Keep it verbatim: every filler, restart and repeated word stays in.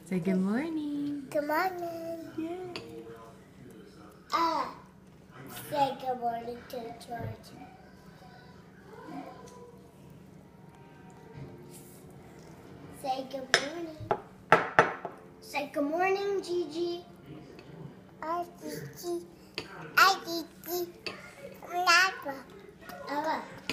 Say good morning. Good morning. Yeah. Ah, say good morning to George. Say good morning. Say good morning, Gigi. Hi, Gigi. Hi, Gigi. Lava. Lava.